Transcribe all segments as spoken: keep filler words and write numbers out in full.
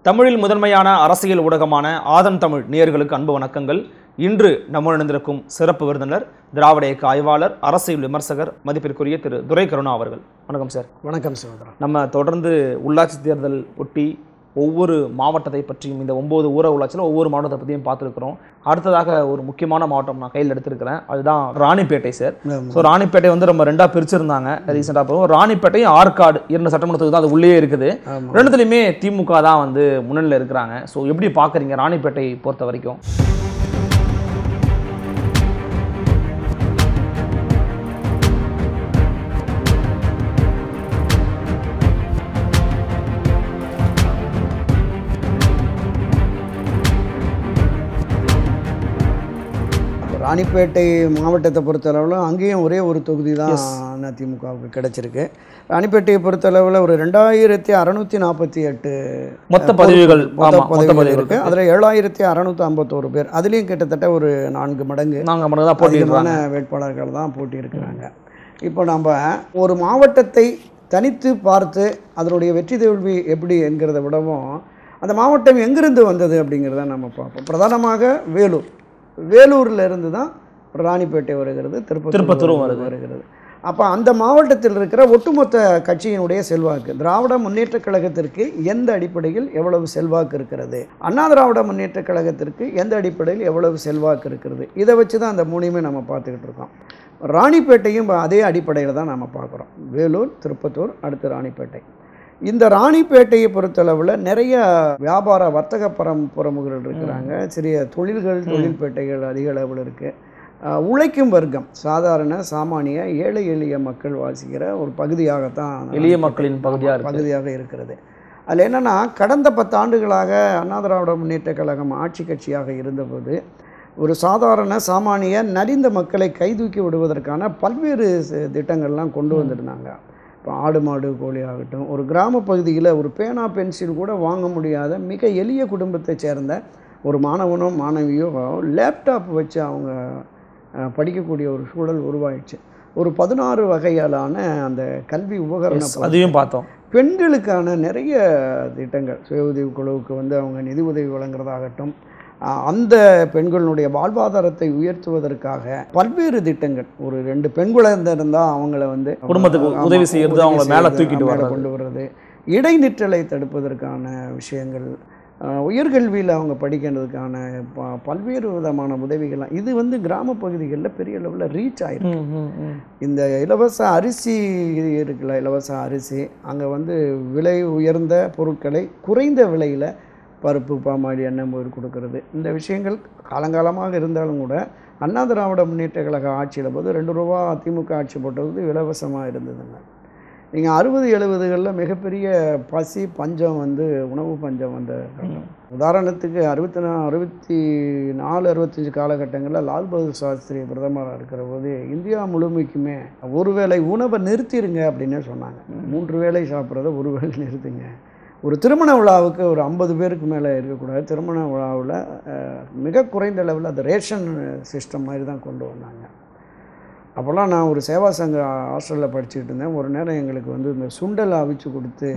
தமிழில் முதன்மையான அரசியல் ஊடகமான ஆதன் தமிழ் நேயர்களுக்கு அன்பு வணக்கங்கள். இன்று நம்முடன் இணைந்திருக்கும் சிறப்பு விருந்தினர் திராவிட இயக்க ஆய்வாளர், அரசியல் விமர்சகர், மதிப்பிற்குரிய திரு துரை கருணா அவர்கள். வணக்கம் சார். வணக்கம் சகோதரா. நம்ம தொடர்ந்து உள்ளாட்சி தேர்தல் ஒட்டி ஒவ்வொரு மாவட்டத்தை பற்றியும், இந்த ஒன்பது ஊர உள்ளாட்சியில் ஒவ்வொரு மாவட்டத்தை பற்றியும் பார்த்துருக்கிறோம். அடுத்ததாக ஒரு முக்கியமான மாவட்டம் நான் கையில் எடுத்திருக்கிறேன், அதுதான் ராணிப்பேட்டை சார். ஸோ ராணிப்பேட்டை வந்து நம்ம ரெண்டாக பிரிச்சிருந்தாங்க ரீசெண்டாக. போகும் ராணிப்பேட்டையும் ஆற்காடு இரண்டு சட்டமன்றத்துக்கு தான் அது உள்ளே இருக்குது. ரெண்டுத்துலையுமே திமுக தான் வந்து முன்னணியில் இருக்கிறாங்க. ஸோ எப்படி பார்க்குறீங்க ராணிப்பேட்டை பொறுத்த வரைக்கும்? ராணிப்பேட்டை மாவட்டத்தை பொறுத்தளவில் அங்கேயும் ஒரே ஒரு தொகுதி தான் அதிமுகவுக்கு கிடைச்சிருக்கு. ராணிப்பேட்டையை பொறுத்தளவில் ஒரு ரெண்டாயிரத்தி அறநூற்றி நாற்பத்தி எட்டு மொத்த பதவிகள் பதவிகள் இருக்குது. அதில் ஏழாயிரத்தி அறநூற்றி ஐம்பத்தோரு பேர், அதுலேயும் கிட்டத்தட்ட ஒரு நான்கு மடங்கு நான்கு மடங்கு தான் போட்டியான வேட்பாளர்கள் தான் போட்டி இருக்கிறாங்க. இப்போ நம்ம ஒரு மாவட்டத்தை தனித்து பார்த்து அதனுடைய வெற்றி தோல்வி எப்படி என்கிறத விடவும் அந்த மாவட்டம் எங்கிருந்து வந்தது அப்படிங்கிறத நம்ம பார்ப்போம். பிரதானமாக வேலூர் வேலூரில் இருந்து தான் ராணிப்பேட்டை வருகிறது, திருப்பத்தூர் வருகிறது. அப்போ அந்த மாவட்டத்தில் இருக்கிற ஒட்டுமொத்த கட்சியினுடைய செல்வாக்கு, திராவிட முன்னேற்றக் கழகத்திற்கு எந்த அடிப்படையில் எவ்வளவு செல்வாக்கு இருக்கிறது, அண்ணா திராவிட முன்னேற்றக் கழகத்திற்கு எந்த அடிப்படையில் எவ்வளவு செல்வாக்கு இருக்கிறது, இதை வச்சு தான் அந்த மூணையுமே நம்ம பார்த்துக்கிட்டு இருக்கோம். ராணிப்பேட்டையும் அதே அடிப்படையில் தான் நம்ம பார்க்குறோம். வேலூர், திருப்பத்தூர், அடுத்து ராணிப்பேட்டை. இந்த ராணிப்பேட்டையை பொறுத்தளவில் நிறைய வியாபார வர்த்தக பரம் புறமுகர்கள் இருக்கிறாங்க. சிறிய தொழில்கள், தொழில்பேட்டைகள் அதிக அளவில் இருக்குது. உழைக்கும் வர்க்கம், சாதாரண சாமானிய ஏழை எளிய மக்கள் வாசிக்கிற ஒரு பகுதியாகத்தான், எளிய மக்களின் பகுதியாக பகுதியாக இருக்கிறது. அதில் என்னென்னா, கடந்த பத்தாண்டுகளாக அண்ணா திராவிட முன்னேற்ற கழகம் ஆட்சி கட்சியாக இருந்தபோது ஒரு சாதாரண சாமானிய நலிந்த மக்களை கைதூக்கி விடுவதற்கான பல்வேறு திட்டங்கள்லாம் கொண்டு வந்திருந்தாங்க. இப்போ ஆடு மாடு கோழி ஆகட்டும், ஒரு கிராம பகுதியில் ஒரு பேனா பென்சில் கூட வாங்க முடியாத மிக எளிய குடும்பத்தை சேர்ந்த ஒரு மாணவனோ மாணவியோ லேப்டாப் வச்சு அவங்க படிக்கக்கூடிய ஒரு சூழல் உருவாயிடுச்சு. ஒரு பதினாறு வகையாலான அந்த கல்வி உபகரணம் அதையும் பார்த்தோம். பெண்களுக்கான நிறைய திட்டங்கள், சுய உதவி குழுவுக்கு வந்து அவங்க நிதி உதவி வழங்குறதாகட்டும், அந்த பெண்களுடைய வாழ்வாதாரத்தை உயர்த்துவதற்காக பல்வேறு திட்டங்கள். ஒரு ரெண்டு பெண் குழந்தை இருந்தால் அவங்கள வந்து குடும்பத்துக்கு உதவி செய்யறது, அவங்கள மேலே தூக்கிட்டு வர கொண்டு வர்றது, இடைநிற்றலை தடுப்பதற்கான விஷயங்கள், உயர்கல்வியில் அவங்க படிக்கிறதுக்கான ப பல்வேறு விதமான உதவிகள்லாம் இது வந்து கிராம பகுதிகளில் பெரிய அளவில் ரீச் ஆகிருக்கு. இந்த இலவச அரிசி இருக்குல்ல, இலவச அரிசி அங்கே வந்து விலை உயர்ந்த பொருட்களை குறைந்த விலையில் பருப்பு, பாமாடி, எண்ணெய் போய் கொடுக்கறது, இந்த விஷயங்கள் காலங்காலமாக இருந்தாலும் கூட அண்ணா திராவிட முன்னேற்ற கழக ஆட்சியில் போது ரெண்டு ரூபா அதிமுக ஆட்சி போட்டது இலவசமாக இருந்ததுங்க. நீங்கள் அறுபது எழுபதுகளில் மிகப்பெரிய பசி பஞ்சம் வந்து உணவு பஞ்சம் வந்த உதாரணத்துக்கு அறுபத்தி நா அறுபத்தி நாலு அறுபத்தஞ்சு காலகட்டங்களில் லால் பகதூர் சாஸ்திரி பிரதமராக இருக்கிற போது இந்தியா முழுமைக்குமே ஒரு வேளை உணவை நிறுத்திடுங்க அப்படின்னே சொன்னாங்க. மூன்று வேளை சாப்பிட்றத ஒரு வேளை நிறுத்துங்க. ஒரு திருமண விழாவுக்கு ஒரு ஐம்பது பேருக்கு மேலே இருக்கக்கூடாது. திருமண விழாவில் மிக குறைந்த அளவில் அந்த ரேஷன் சிஸ்டம் மாதிரி தான் கொண்டு வந்தாங்க. அப்போல்லாம் நான் ஒரு சேவா சங்க ஹாஸ்டலில் படிச்சுக்கிட்டு இருந்தேன். ஒரு நேரம் எங்களுக்கு வந்து இந்த சுண்டல் அவிச்சு கொடுத்து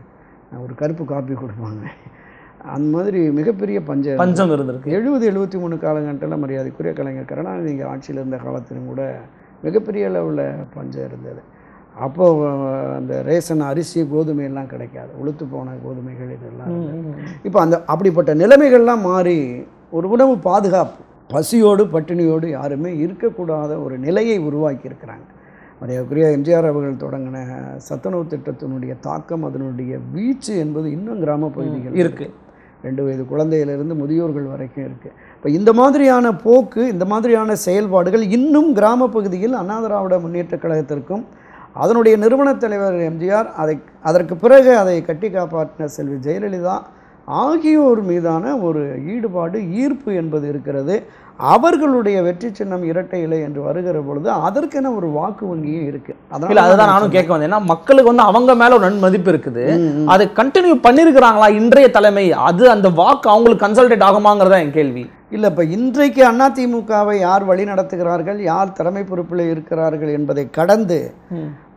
ஒரு கருப்பு காப்பி கொடுப்பாங்க. அந்த மாதிரி மிகப்பெரிய பஞ்ச பஞ்சம் இருந்திருக்கு. எழுபது எழுபத்தி மூணு காலகட்டத்தில் மரியாதைக்குரிய கலைஞர் கருணாநிதி இங்கே ஆட்சியில் இருந்த காலத்திலும் கூட மிகப்பெரிய அளவில் பஞ்சம் இருந்தது. அப்போது அந்த ரேஷன் அரிசி கோதுமை எல்லாம் கிடைக்காது, உளுத்து போன கோதுமைகள் இதெல்லாம். இப்போ அந்த அப்படிப்பட்ட நிலைமைகள்லாம் மாறி ஒரு உணவு பாதுகாப்பு, பசியோடு பட்டினியோடு யாருமே இருக்கக்கூடாத ஒரு நிலையை உருவாக்கி இருக்கிறாங்க. மரியாதைக்குரிய எம்ஜிஆர் அவர்கள் தொடங்கின சத்துணவு திட்டத்தினுடைய தாக்கம், அதனுடைய வீச்சு என்பது இன்னும் கிராம பகுதிகள் இருக்குது. ரெண்டு வயது குழந்தையிலிருந்து முதியோர்கள் வரைக்கும் இருக்குது. இப்போ இந்த மாதிரியான போக்கு, இந்த மாதிரியான செயல்பாடுகள் இன்னும் கிராம பகுதியில் அண்ணா திராவிட முன்னேற்ற கழகத்திற்கும் அதனுடைய நிறுவனத் தலைவர் எம்ஜிஆர், அதை அதற்கு பிறகு அதை கட்டி காப்பாற்றின செல்வி ஜெயலலிதா ஆகியோர் மீதான ஒரு ஈடுபாடு, ஈர்ப்பு என்பது இருக்கிறது. அவர்களுடைய வெற்றி சின்னம் இரட்டை இலை என்று வருகிற பொழுது அதற்கென ஒரு வாக்கு வங்கியும் இருக்கு. அதனால அதுதான் நானும் கேட்க வந்தேன். ஏன்னா மக்களுக்கு வந்து அவங்க மேல ஒரு நன்மதிப்பு இருக்குது, அதை கண்டினியூ பண்ணிருக்கிறாங்களா இன்றைய தலைமை? அது அந்த வாக்கு அவங்களுக்கு கன்சல்டேட் ஆகுமாங்கிறதா என் கேள்வி. இல்லை, இப்போ இன்றைக்கு அதிமுகவை யார் வழி நடத்துகிறார்கள், யார் தலைமை பொறுப்பில் இருக்கிறார்கள் என்பதை கடந்து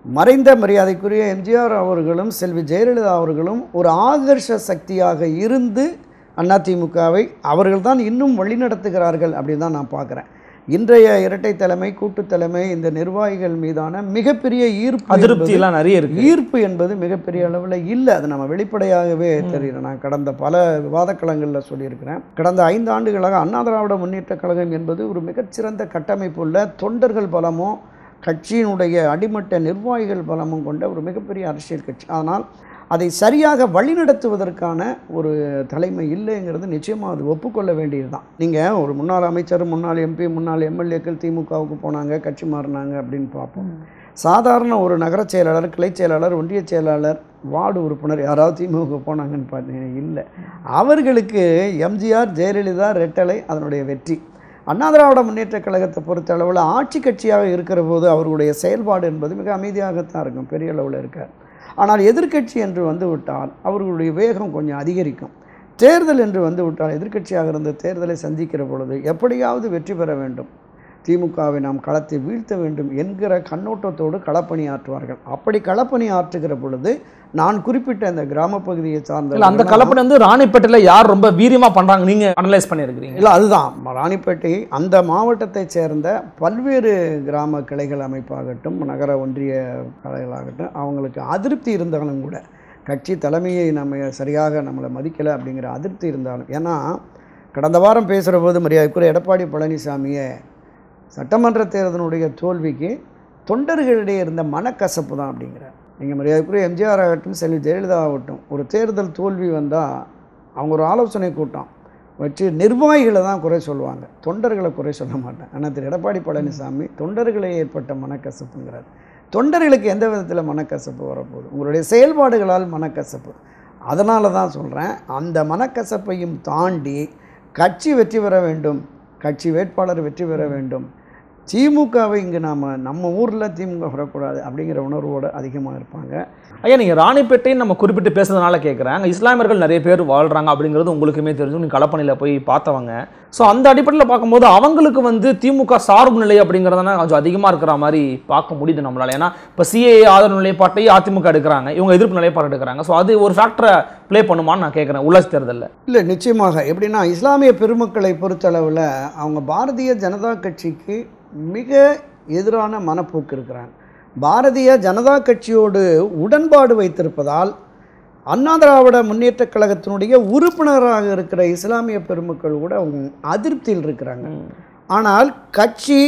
மறைந்த மரியாதைக்குரிய எம்ஜிஆர் அவர்களும் செல்வி ஜெயலலிதா அவர்களும் ஒரு ஆகர்ஷ சக்தியாக இருந்து அதிமுகவை அவர்கள்தான் இன்னும் வழிநடத்துகிறார்கள் அப்படின்னு தான் நான் பார்க்குறேன். இன்றைய இரட்டை தலைமை கூட்டு தலைமை இந்த நிர்வாகிகள் மீதான மிகப்பெரிய ஈர்ப்பு அதிருப்தியெல்லாம் நிறைய இருக்கு. ஈர்ப்பு என்பது மிகப்பெரிய அளவில் இல்லை. அது நம்ம வெளிப்படையாகவே தெரியும். நான் கடந்த பல விவாதக்களங்களில் சொல்லியிருக்கிறேன். கடந்த ஐந்து ஆண்டுகளாக அண்ணா திராவிட முன்னேற்ற கழகம் என்பது ஒரு மிகச்சிறந்த கட்டமைப்பு உள்ள தொண்டர்கள் பலமும் கட்சியினுடைய அடிமட்ட நிர்வாகிகள் பலமும் கொண்ட ஒரு மிகப்பெரிய அரசியல் கட்சி. ஆனால் அதை சரியாக வழிநடத்துவதற்கான ஒரு தலைமை இல்லைங்கிறது நிச்சயமாக அது ஒப்புக்கொள்ள வேண்டியது தான். நீங்கள் ஒரு முன்னாள் அமைச்சர், முன்னாள் எம்பி, முன்னாள் எம்எல்ஏக்கள் திமுகவுக்கு போனாங்க, கட்சி மாறினாங்க அப்படின்னு பார்ப்போம். சாதாரண ஒரு நகர செயலாளர், கிளை செயலாளர், ஒன்றிய செயலாளர், வார்டு உறுப்பினர் யாராவது திமுக போனாங்கன்னு பார்த்தீங்கன்னா இல்லை. அவர்களுக்கு எம்ஜிஆர், ஜெயலலிதா, ரெட்டலை அதனுடைய வெற்றி. அண்ணா திராவிட முன்னேற்ற கழகத்தை பொறுத்த அளவில் ஆட்சி கட்சியாக இருக்கிற போது அவர்களுடைய செயல்பாடு என்பது மிக அமைதியாகத்தான் இருக்கும், பெரிய அளவில் இருக்கார். ஆனால் எதிர்க்கட்சி என்று வந்து விட்டால் அவர்களுடைய வேகம் கொஞ்சம் அதிகரிக்கும். தேர்தல் என்று வந்து விட்டால் எதிர்க்கட்சியாக இருந்த தேர்தலை சந்திக்கிற பொழுது எப்படியாவது வெற்றி பெற வேண்டும், திமுகவை நாம் களத்தை வீழ்த்த வேண்டும் என்கிற கண்ணோட்டத்தோடு களப்பணி ஆற்றுவார்கள். அப்படி களப்பணி ஆற்றுகிற பொழுது நான் குறிப்பிட்ட அந்த கிராம பகுதியை சார்ந்த அந்த களப்பணி வந்து ராணிப்பேட்டையில் யார் ரொம்ப வீரியமாக பண்ணுறாங்க நீங்கள் அனலைஸ் பண்ணியிருக்கிறீங்க? இல்லை, அதுதான் ராணிப்பேட்டை அந்த மாவட்டத்தை சேர்ந்த பல்வேறு கிராம கிளைகள் அமைப்பாகட்டும், நகர ஒன்றிய கலைகளாகட்டும், அவங்களுக்கு அதிருப்தி இருந்தாலும் கூட கட்சி தலைமையை நம்ம சரியாக நம்மளை மதிக்கலை அப்படிங்கிற அதிருப்தி இருந்தாலும், ஏன்னா கடந்த வாரம் பேசுகிற போது மரியாதைக்குரிய எடப்பாடி பழனிசாமியை சட்டமன்ற தேர்தலுடைய தோல்விக்கு தொண்டர்களிடையே இருந்த மனக்கசப்பு தான் அப்படிங்கிறார். நீங்கள் மரியாதைக்குரிய எம்ஜிஆர் ஆகட்டும், செல்வி ஜெயலலிதா ஆகட்டும், ஒரு தேர்தல் தோல்வி வந்தால் அவங்க ஒரு ஆலோசனை கூட்டம் வச்சு நிர்வாகிகளை தான் குறை சொல்லுவாங்க, தொண்டர்களை குறை சொல்ல மாட்டேன். ஆனால் திரு எடப்பாடி பழனிசாமி தொண்டர்களை ஏற்பட்ட மனக்கசப்புங்கிறார். தொண்டர்களுக்கு எந்த விதத்தில் மனக்கசப்பு வரப்போகுது? உங்களுடைய செயல்பாடுகளால் மனக்கசப்பு. அதனால தான் சொல்கிறேன், அந்த மனக்கசப்பையும் தாண்டி கட்சி வெற்றி பெற வேண்டும், கட்சி வேட்பாளர் வெற்றி பெற வேண்டும், திமுகவை இங்கே நாம் நம்ம ஊரில் திமுக வரக்கூடாது அப்படிங்கிற உணர்வோடு அதிகமாக இருப்பாங்க. ஐயா, நீங்கள் ராணிப்பேட்டைன்னு நம்ம குறிப்பிட்டு பேசுறதுனால கேட்குறாங்க. இஸ்லாமியர்கள் நிறைய பேர் வாழ்கிறாங்க அப்படிங்கிறது உங்களுக்குமே தெரிஞ்சு, நீங்கள் களப்பணியில் போய் பார்த்தவங்க. ஸோ அந்த அடிப்படையில் பார்க்கும்போது அவங்களுக்கு வந்து திமுக சார்பு நிலை அப்படிங்கிறதுனா கொஞ்சம் அதிகமாக இருக்கிற மாதிரி பார்க்க முடியுது நம்மளால். ஏன்னா இப்போ சிஏஏ ஆதரவு நிலைப்பாட்டையும் அதிமுக எடுக்கிறாங்க, இவங்க எதிர்ப்பு நிலைப்பாடு எடுக்கிறாங்க. ஸோ அது ஒரு ஃபேக்டரை ப்ளே பண்ணுமான்னு நான் கேட்குறேன் உள்ளாட்சி தேர்தலில். இல்லை, நிச்சயமாக. எப்படின்னா இஸ்லாமிய பெருமக்களை பொறுத்தளவில் அவங்க பாரதிய ஜனதா கட்சிக்கு மிக எதிரான மனப்போக்கு இருக்கிறாங்க. பாரதிய ஜனதா கட்சியோடு உடன்பாடு வைத்திருப்பதால் அண்ணா திராவிட முன்னேற்ற கழகத்தினுடைய உறுப்பினராக இருக்கிற இஸ்லாமிய பெருமக்கள் கூட அதிருப்தியில் இருக்கிறாங்க. ஆனால் கட்சி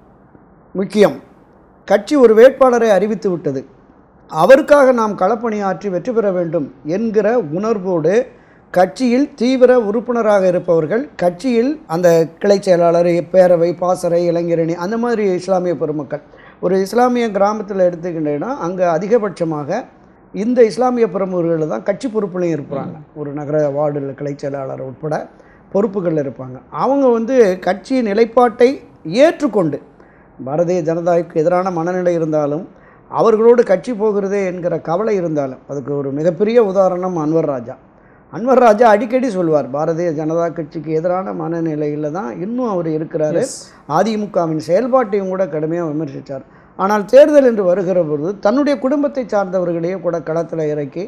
முக்கியம், கட்சி ஒரு வேட்பாளரை அறிவித்து விட்டது, அவருக்காக நாம் களப்பணியாற்றி வெற்றி பெற வேண்டும் என்கிற உணர்வோடு கட்சியில் தீவிர உறுப்பினராக இருப்பவர்கள், கட்சியில் அந்த கிளை செயலாளர், பேரவை, பாசறை, இளைஞரணி, அந்த மாதிரி இஸ்லாமிய பெருமக்கள் ஒரு இஸ்லாமிய கிராமத்தில் எடுத்துக்கிட்டேன்னா அங்கே அதிகபட்சமாக இந்த இஸ்லாமிய பிரமுகர்கள் தான் கட்சி பொறுப்புலையும் இருப்பாங்க. ஒரு நகர வார்டு கிளை செயலாளர் உட்பட பொறுப்புகளில் இருப்பாங்க. அவங்க வந்து கட்சியின் நிலைப்பாட்டை ஏற்றுக்கொண்டு பாரதிய ஜனதாவுக்கு எதிரான மனநிலை இருந்தாலும் அவர்களோடு கட்சி போகிறதே என்கிற கவலை இருந்தாலும், அதுக்கு ஒரு மிகப்பெரிய உதாரணம் அன்வர் ராஜா. அன்வர் ராஜா அடிக்கடி சொல்வார், பாரதிய ஜனதா கட்சிக்கு எதிரான மனநிலையில் தான் இன்னும் அவர் இருக்கிறாரு. அதிமுகவின் செயல்பாட்டையும் கூட கடுமையாக விமர்சித்தார். ஆனால் தேர்தல் என்று வருகிற பொழுது தன்னுடைய குடும்பத்தை சார்ந்தவர்களையே கூட களத்தில் இறக்கி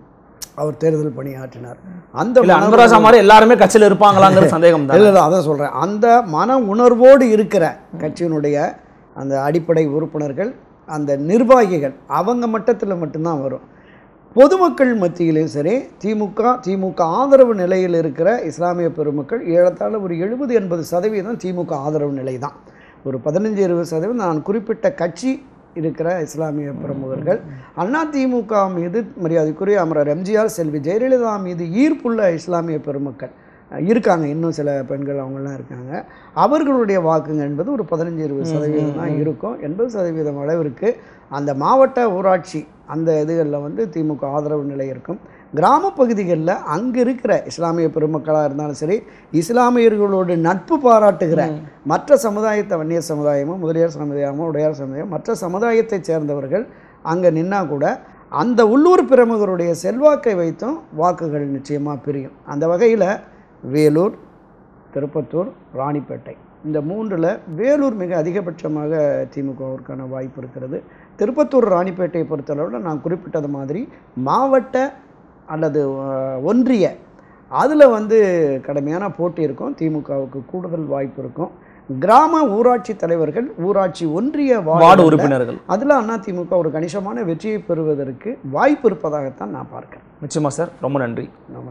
அவர் தேர்தல் பணியாற்றினார். அந்த அன்வர் ராஜா மாதிரி எல்லாருமே கட்சியில் இருப்பாங்களாங்கிற சந்தேகம் தான். இல்லை, அதான் சொல்கிறேன். அந்த மன உணர்வோடு இருக்கிற கட்சியினுடைய அந்த அடிப்படை உறுப்பினர்கள், அந்த நிர்வாகிகள், அவங்க மட்டத்தில் மட்டும்தான் வரும். பொதுமக்கள் மத்தியிலும் சரி, திமுக திமுக ஆதரவு நிலையில் இருக்கிற இஸ்லாமிய பெருமக்கள் ஏறத்தாழ ஒரு எழுபது எண்பது சதவீதம் திமுக ஆதரவு நிலை தான். ஒரு பதினஞ்சு இருபது சதவீதம் நான் குறிப்பிட்ட கட்சி இருக்கிற இஸ்லாமிய பிரமுகர்கள். அண்ணா திமுக மீது மரியாதைக்குரிய அமரர் எம்ஜிஆர், செல்வி ஜெயலலிதா மீது ஈர்ப்புள்ள இஸ்லாமிய பெருமக்கள் இருக்காங்க. இன்னும் சில பெண்கள் அவங்களாம் இருக்காங்க. அவர்களுடைய வாக்குங்க என்பது ஒரு பதினஞ்சு இருபது சதவீதம் தான் இருக்கும். எண்பது சதவீதம் அளவிற்கு அந்த மாவட்ட ஊராட்சி அந்த இதுகளில் வந்து திமுக ஆதரவு நிலை இருக்கும். கிராம பகுதிகளில் அங்கே இருக்கிற இஸ்லாமிய பெருமக்களாக இருந்தாலும் சரி, இஸ்லாமியர்களோடு நட்பு பாராட்டுகிற மற்ற சமுதாயத்தை, வன்னியர் சமுதாயமோ, முதலியார் சமுதாயமோ, உடையார் சமுதாயம், மற்ற சமுதாயத்தை சேர்ந்தவர்கள் அங்கே நின்னா கூட அந்த உள்ளூர் பிரமுகருடைய செல்வாக்கை வைத்தும் வாக்குகள் நிச்சயமாக பிரியும். அந்த வகையில் வேலூர், திருப்பத்தூர், ராணிப்பேட்டை இந்த மூன்றில் வேலூர் மிக அதிகபட்சமாக திமுகவிற்கான வாய்ப்பு இருக்கிறது. திருப்பத்தூர் ராணிப்பேட்டையை பொறுத்தளவில் நான் குறிப்பிட்டது மாதிரி மாவட்ட அல்லது ஒன்றிய அதில் வந்து கடுமையான போட்டி இருக்கும். திமுகவுக்கு கூடுதல் வாய்ப்பு இருக்கும். கிராம ஊராட்சி தலைவர்கள், ஊராட்சி ஒன்றிய வார்டு உறுப்பினர்கள், அதில் அதிமுக ஒரு கணிசமான வெற்றியை பெறுவதற்கு வாய்ப்பு இருப்பதாகத்தான் நான் பார்க்கிறேன். நிச்சயமா சார், ரொம்ப நன்றி.